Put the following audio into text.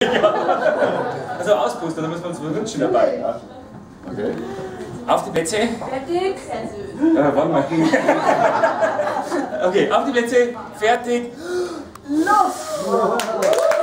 Ja. Also auspusten, da müssen wir uns verwünschen dabei. Ja. Okay. Auf die Plätze. Fertig. Warte mal. Okay, auf die Plätze. Fertig. Los!